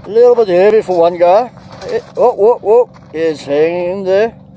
A little bit heavy for one guy. Oh, whoa, whoa. It's hanging in there.